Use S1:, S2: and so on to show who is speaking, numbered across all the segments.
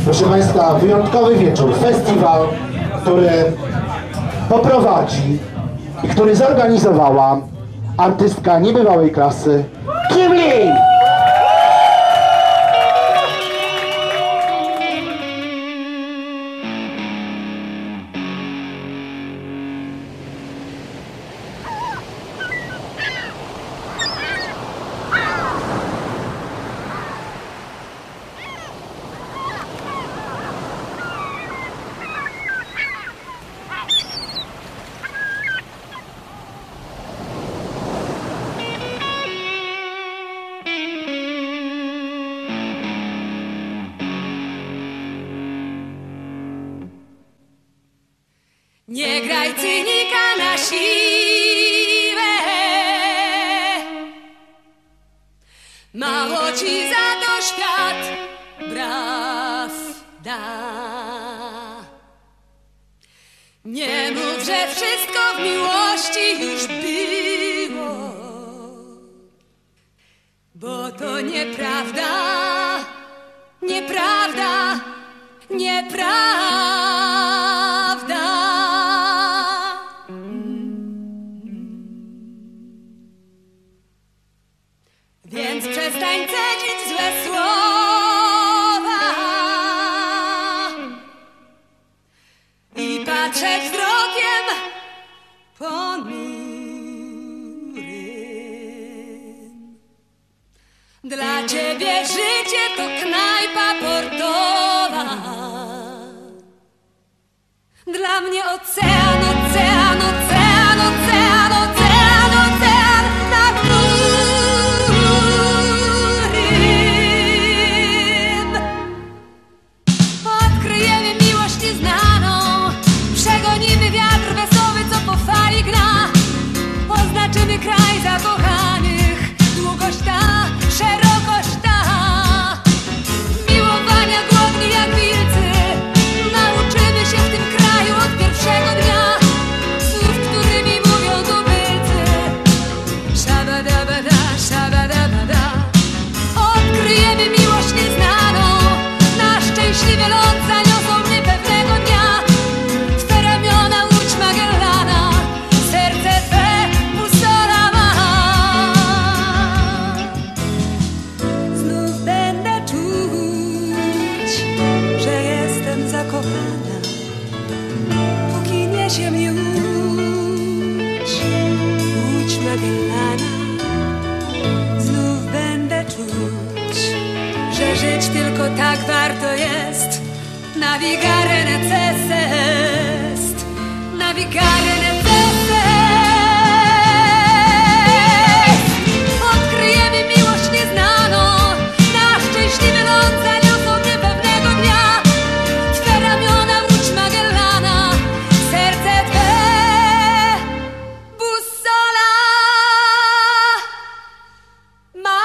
S1: Proszę Państwa, wyjątkowy wieczór, festiwal, który poprowadzi i który zorganizowała artystka niebywałej klasy Kim Lee!
S2: Nie graj cynika na siłę, mało ci za to świat braw da. Nie mów, że wszystko w miłości już było, bo to nieprawda, nieprawda, nieprawda. Więc przestań cedzić złe słowa i patrzeć wzrokiem ponurym. Dla ciebie życie to knajpa portowa, dla mnie ocean, ocean, ocean, ocean, ocean, ocean, na którym odkryjemy miłość nieznaną. Przegonimy wiatr wesoły, co po fali gna. Oznaczymy kraj zakochanych. Długość ta, szerokość ta, miłowania głodni jak wilcy. Nauczymy się w tym kraju od pierwszego dnia słów, którymi mówią tubylcy. Szabadabada, szabadabada. Odkryjemy miłość nieznaną. Na szczęśliwy ląd zaniosą mnie pewnego dnia. Twe ramiona łódź Magellana, serce twe busola ma. Znów będę czuć, że jestem zakochana, póki niesie mnie łódź Magellana. Znów będę czuć, że żyć tylko tak warto jest. Navigare necessest, navigare necessest. Odkryjemy miłość nieznaną. Na szczęśliwy ląd zaniosą mnie pewnego dnia. Twe ramiona łódź Magellana, serce twe bussola ma.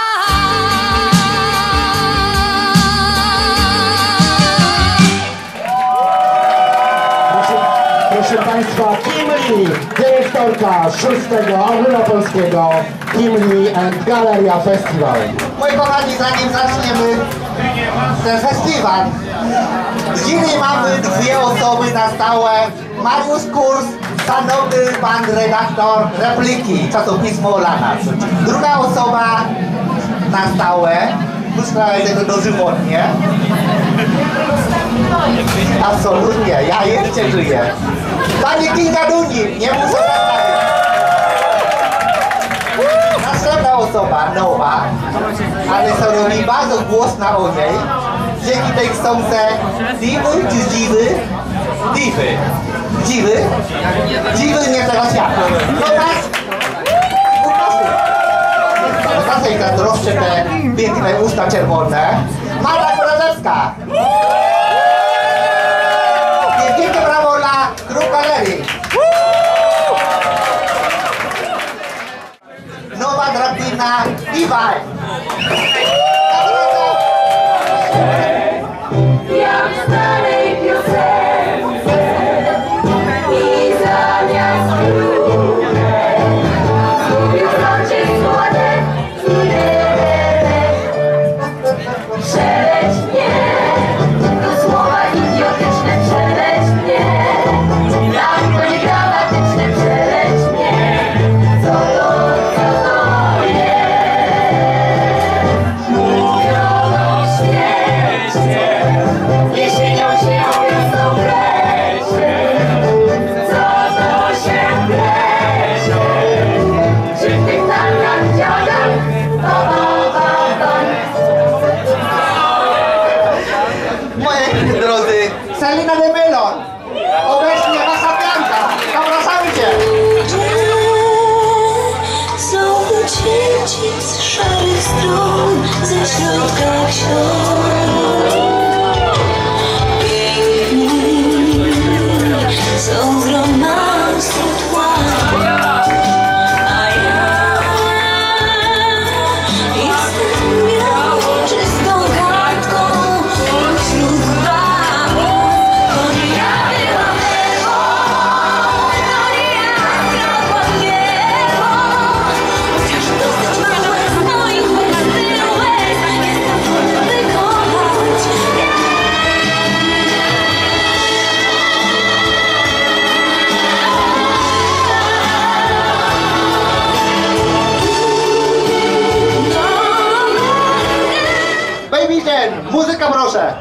S1: Proszę Państwa, Kim Lee, dyrektorka 6. Ogólnopolskiego Kim Lee and Galeria Festival.
S3: Moi kochani, zanim zaczniemy ten festiwal, z jury mamy dwie osoby na stałe. Mariusz Kurs, szanowny pan redaktor Repliki, czasopismo Lana. Druga osoba na stałe, muszę tego dożywotnie. Absolutnie, ja jeszcze żyję. Pani Kinga Dunin, nie muszę przedstawić. Następna osoba, nowa, ale co robi bardzo głośna o niej. Dzięki tej książce Diwy czy Dziwy? Diwy. Dziwy? Dziwy nie tego świata. Pokaż! Pokaż jej te droższe, te piękne usta czerwone. Marta Korazewska! Wielkie brawo dla grup galerii. Nowa drabina Iwaj.
S4: Jak w starej piosence i zamiast królek mówił rodzie składek szeleść mnie do słowa.
S3: Moi drodzy, Selina de Melon, obecnie wasza pianka. Zapraszamy cię.
S4: Są dzieci z szarych stron, ze środka ksiąg. Piękni są z romansu tła, a ja jestem czystą kartką wśród bramów. To nie ja byłam lewą, to nie ja kradłam niebo. Chociaż dosyć małe z moich łez, tylu łez, jestem tu, by kochać.
S3: Baby Jen, muzyka proszę.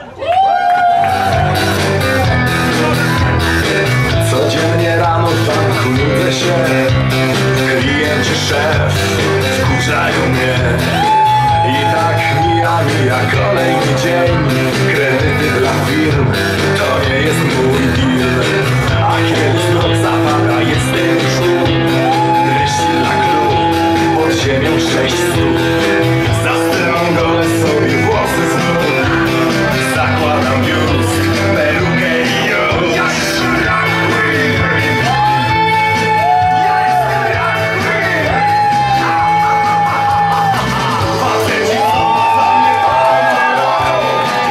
S5: Codziennie rano w banku nudzę się. Klienci, szef wkurzają mnie. I tak mija kolejny dzień. Kredyty dla firm to nie jest mój deal. A kiedy zmrok zapada, jestem już tu. Dreści dla klub, pod ziemią 6 stóp. Za sceną gole sobie włosy znów. Zakładam biusk, perukę i już. Ja jestem drag queen. Ja jestem drag queen. Faceci są za mnie pomogą.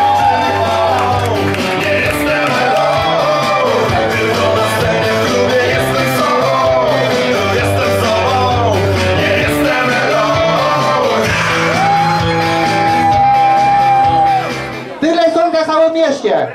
S5: Nie jestem alone. Tylko na scenie w klubie jestem sobą. Jestem sobą. Nie jestem alone.
S3: Tyle są na całym mieście.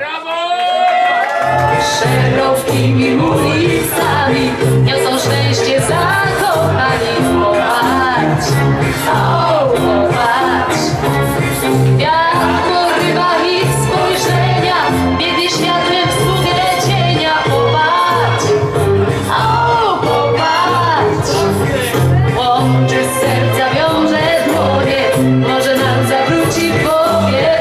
S2: Szerokimi ulicami niosą szczęście zakochani. Popatrz, o, popatrz. Wiatr porywa ich spojrzenia, biegnie światłem w sługę cienia. Popatrz, o, popatrz. Łączy serca, wiąże dłonie, może nam zawróci w głowie.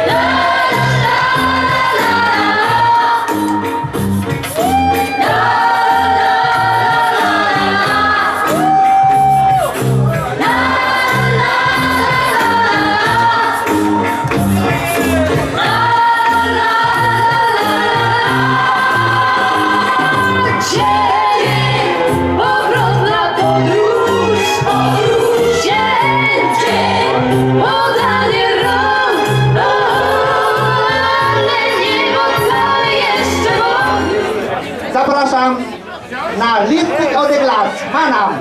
S3: Zapraszam na Lipstick of the Glass, Manam.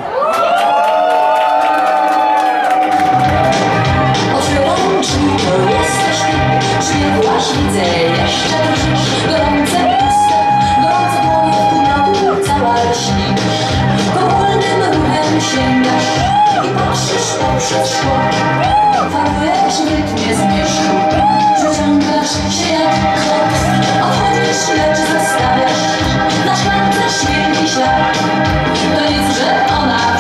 S4: Otwieram drzwi, to jesteś ty, przyjechłaś, widzę jeszcze drżysz. Gorące puste, gorące dłonie, tu na dół cała lśnisz. Powolnym ruchem sięgasz i patrzysz poprzez szkło. Farbujesz rytmie zmierzchu, przeciągasz się jak kot. Odchodzisz, lecz zostawiasz na szklance święki ślad. To nic, że ona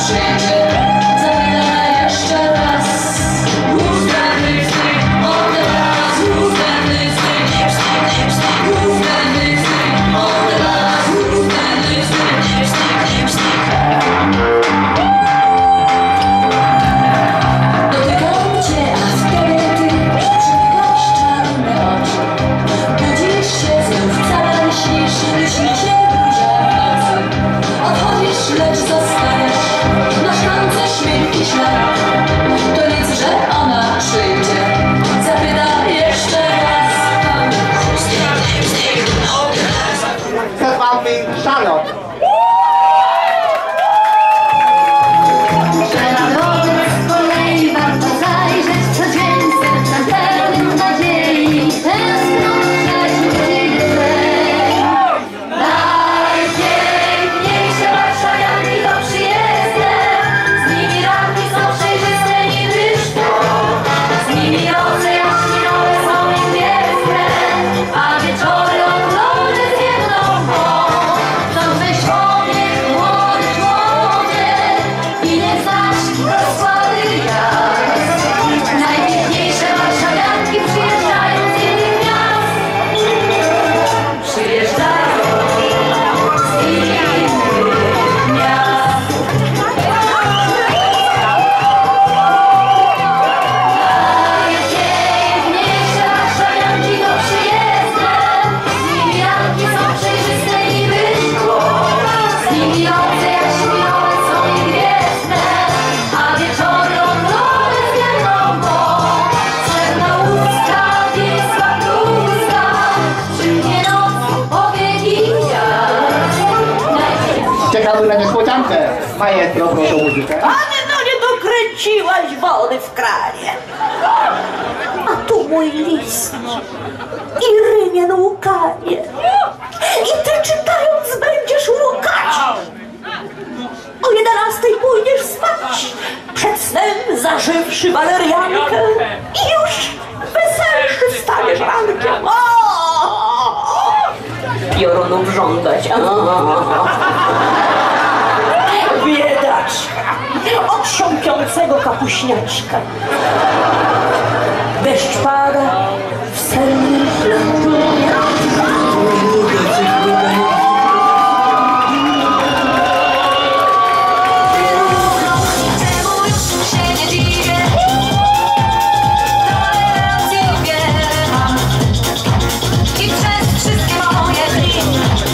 S3: czekamy na niespodziankę. Maestro, proszę o muzykę.
S6: Panie, no nie dokręciłaś wody w kranie. A tu mój list. I rymien łukanie. I ty czytając będziesz łukać. O 11 pójdziesz spać. Przed snem zażywszy waleriankę. I już weselszy wstaniesz rankiem. Piorunów żądać. Biedacz od siąpiącego kapuśniaczka. Deszcz pada w sennym śladu.
S2: Czemu już się nie dziwię? Tolerancji wiele mam. I przez wszystkie moje dni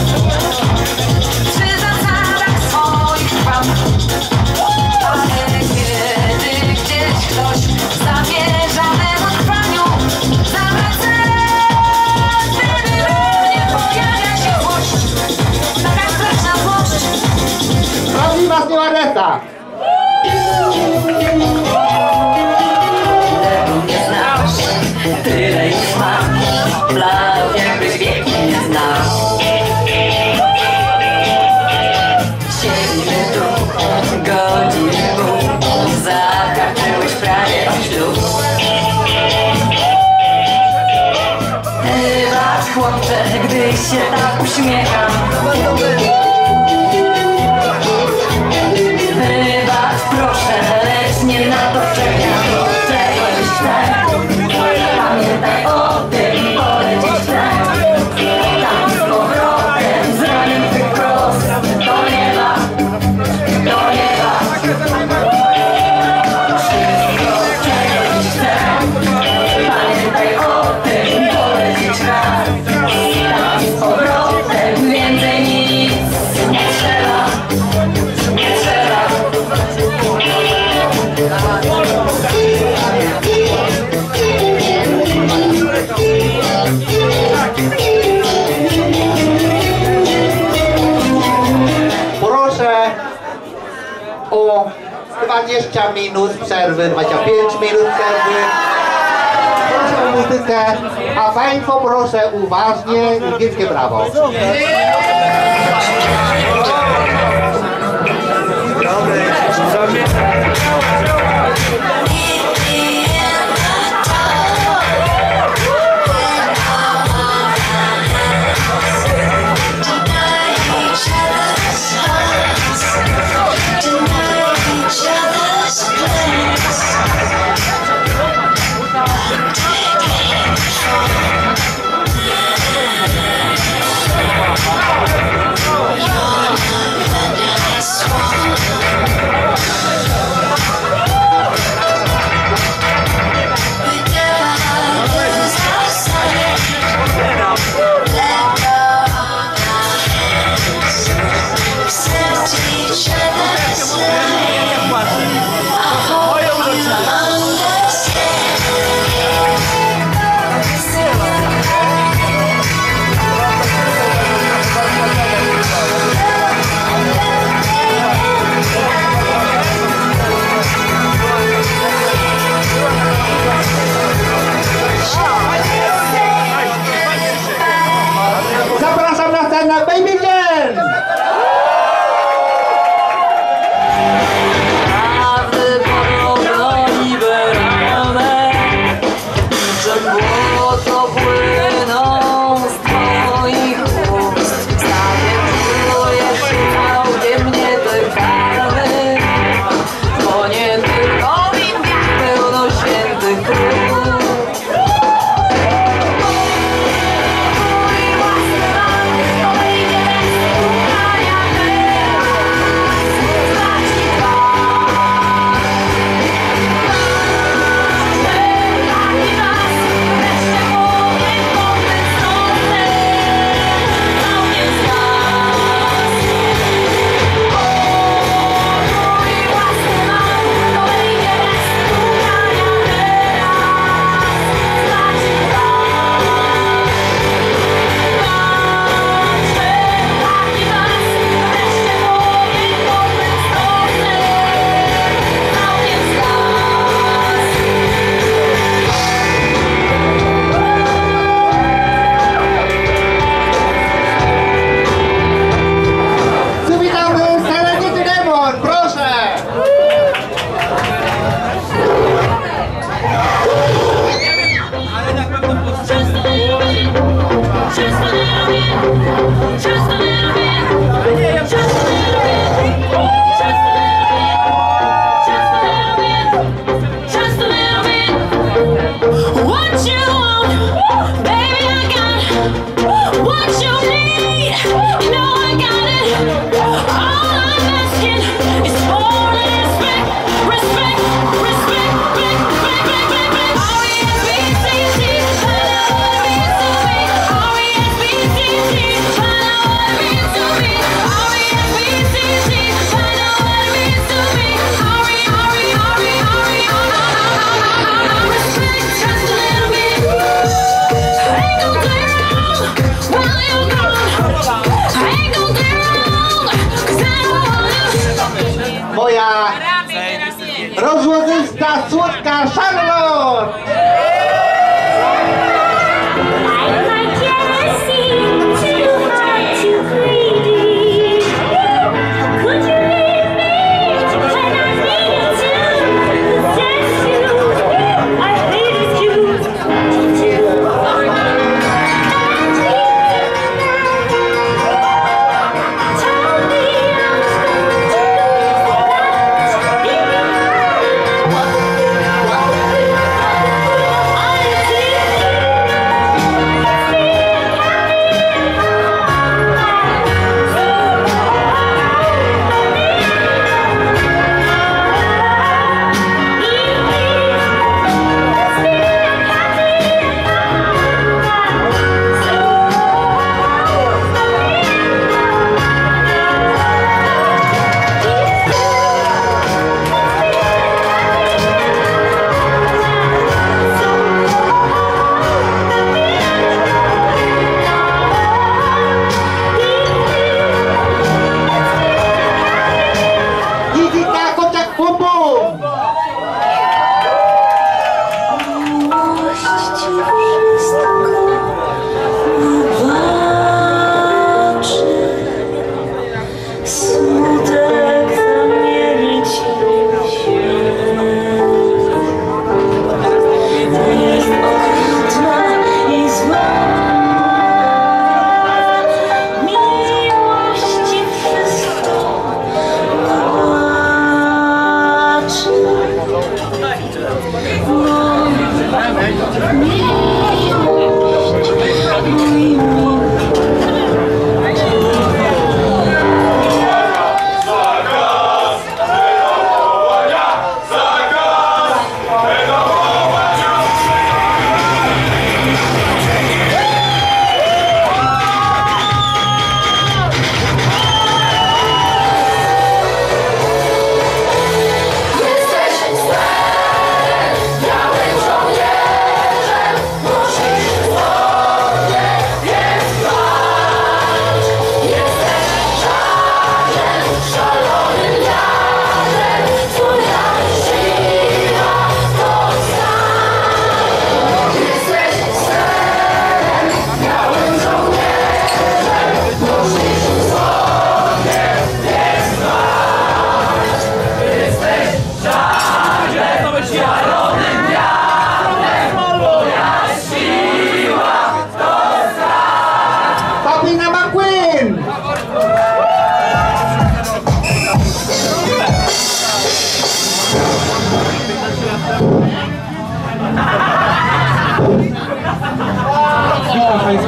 S2: przy zasadach swoich trwam. Ale kiedy gdzieś ktoś zamierza memu trwaniu zabrać serce, wtedy we mnie pojawia się złość. Taka straszna złość.
S3: Prawdziwa stewardesa.
S6: Nie znasz, tyle już mam. Bladł jakbyś wieki nie znał. Siedzimy tu, godziny pół. Zahaczyłeś prawie o ślub. Wybacz chłopcze, gdy się tak uśmiecham. Wybacz proszę, lecz nie na to czekam. Czegoś chcę. Pamiętaj o tym, polecieć chcę. Tam z powrotem, z raniem wprost. Do nieba, do nieba. Wszystko czegoś chcę. Pamiętaj o tym, polecieć raz. Tam z powrotem, więcej nic nie trzeba. Nie trzeba.
S3: Proszę o 20 minut przerwy, 25 minut przerwy. Proszę o muzykę, a Państwo proszę uważnie i wielkie brawo. Zapraszam na scenę Baby Jen!
S6: Prawdy poroniwe ramione, że błoto płyną z twoich ust. Zawiedzujesz całkiem nietykalny, bo nie tylko w nim pełno świętych krów. Mój własny majątek, to wejdzie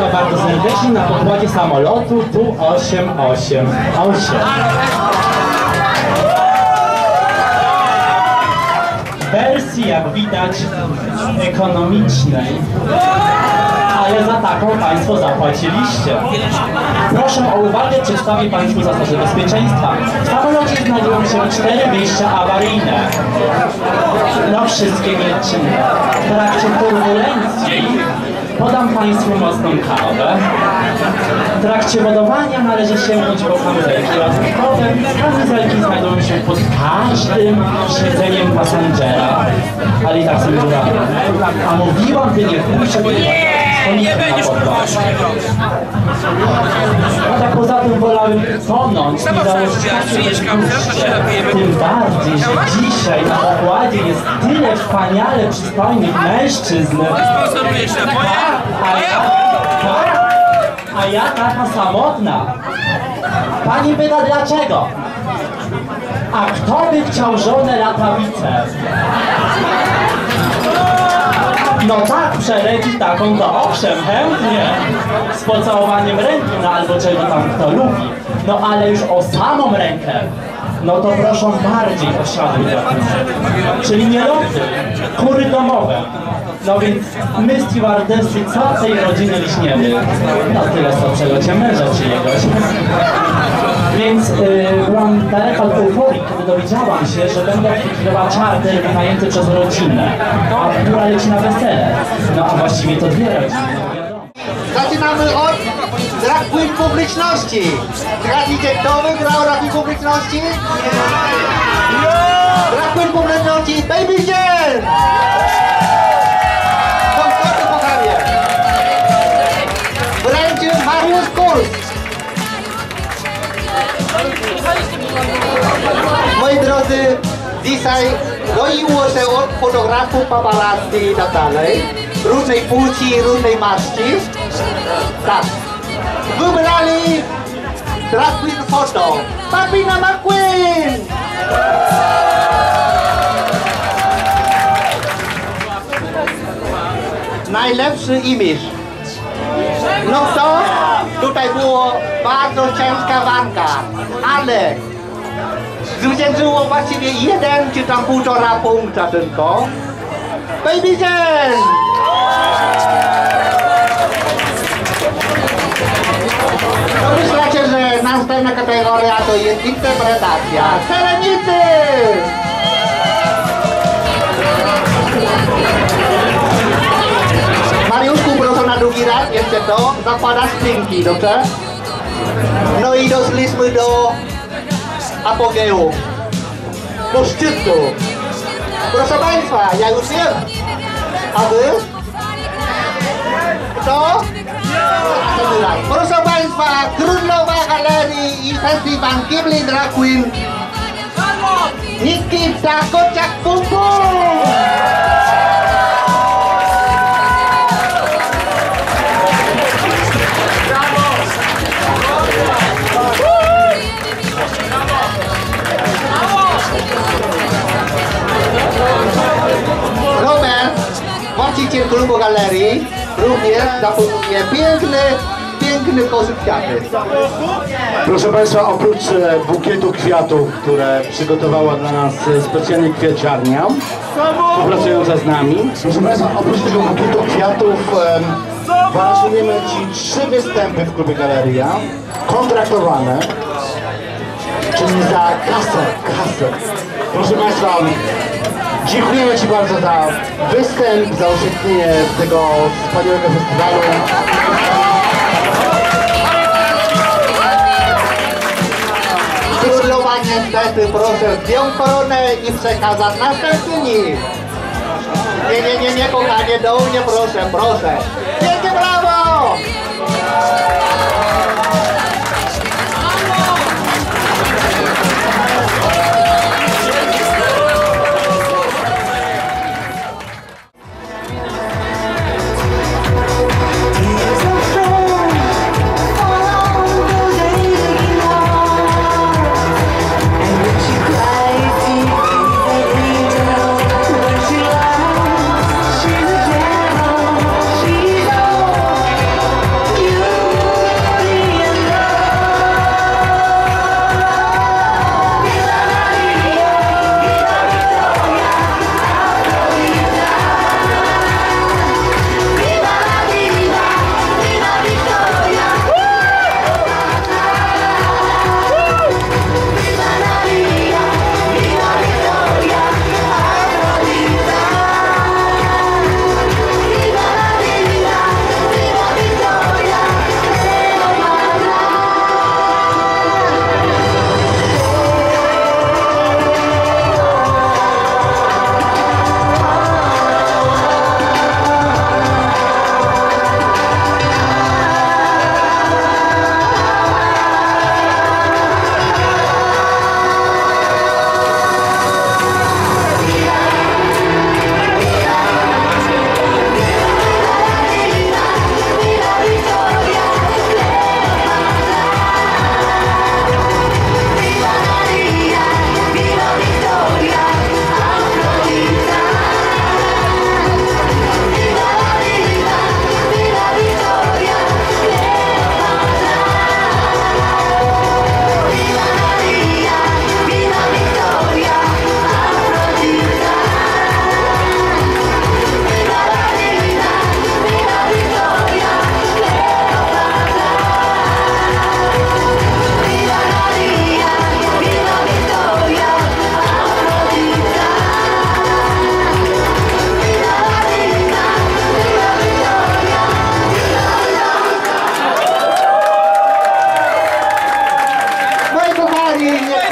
S7: bardzo serdecznie na pokładzie samolotu Tu-888. W wersji, jak widać, ekonomicznej, ale za taką Państwo zapłaciliście. Proszę o uwagę, przedstawię Państwu zasady bezpieczeństwa. W samolocie znajdują się 4 wyjścia awaryjne. No wszystkie nieczynne. W trakcie turbulencji podam Państwu mocną kawę. W trakcie ładowania należy sięgnąć po kamizelki ładowe. Kamizelki znajdują się pod każdym siedzeniem pasażera. Ale i tak sobie dodamy. A mówiłam, Ty nie pójść, nie będziesz a tak poza tym wolałem tonąć i założyć tym bardziej, że dzisiaj na pokładzie jest tyle wspaniale przystojnych mężczyzn. A ja taka samotna. Pani pyta dlaczego? A kto by chciał żonę latawicę? No tak, przelecić taką to owszem, chętnie. Z pocałowaniem ręki, no albo czego tam kto lubi. No ale już o samą rękę, no to proszę bardziej osiadły czyli nie loty, kury domowe. No więc my stewardessy co tej rodziny liśniemy? No tyle co przelocie męża czyjegoś. Więc byłam daleka od euforii, kiedy dowiedziałam się, że będę obsługiwała czarter wynajęty przez rodzinę, a która leci na wesele. No a właściwie to 2 rodziny.
S3: Zaczynamy od drag queen publiczności. Zgadnijcie, kto wygrał drag queen publiczności? Drag queen publiczności Baby Jen! Koncerty po kawie. Wręczy Mariusz Kurs. Moi drodzy, dzisiaj roiło się od fotografów, paparazzi i tak dalej. Różnej płci, różnej maści. Tak. Wybrali drag queen foto. Papina McQueen! Najlepszy imidż. No co? Tutaj było bardzo ciężka walka, ale zwyciężyło właściwie 1 czy tam 1,5 punkta tylko. Baby Jen! To myślacie, że następna kategoria to jest interpretacja. Serenicy! Mariuszku, proszę na drugi raz, jeszcze to, zakładasz spinki, dobrze? No i doszliśmy do apogeum, do szczytu. Proszę Państwa, ja już wiem. A Wy? Kto? Proszę Państwa, królowa galerii i festiwal Ghibli Drag Queen Nikita Kociak-Pum-Pum! Robert, właściciel klubu galerii, również zaproponuje piękny koszyk kwiaty.
S1: Proszę Państwa, oprócz bukietu kwiatów, które przygotowała dla nas specjalnie kwieciarnia, współpracująca z nami. Proszę Państwa, oprócz tego bukietu kwiatów gwarantujemy Ci 3 występy w klubie Galeria, kontraktowane, czyli za kasę. Proszę Państwa, dziękujemy Ci bardzo za występ, za uczestniczenie tego wspaniałego festiwalu.
S3: Królowa niestety, proszę, zdjąć koronę i przekazać następni. Nie, kochanie, do mnie proszę. Wielkie brawo!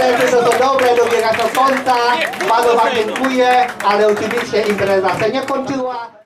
S3: imprezy to są dobre, dobiega do końca. Panu wam dziękuję, ale oczywiście impreza się nie kończyła.